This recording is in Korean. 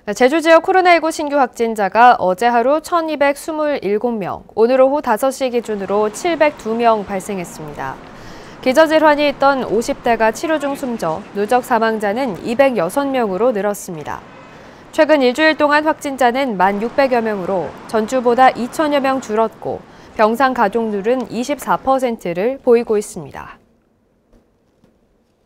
제주 지역 코로나19 신규 확진자가 어제 하루 1,227명, 오늘 오후 5시 기준으로 702명 발생했습니다. 기저질환이 있던 50대가 치료 중 숨져 누적 사망자는 206명으로 늘었습니다. 최근 일주일 동안 확진자는 1,600여 명으로 전주보다 2,000여 명 줄었고 병상 가동률은 24%를 보이고 있습니다.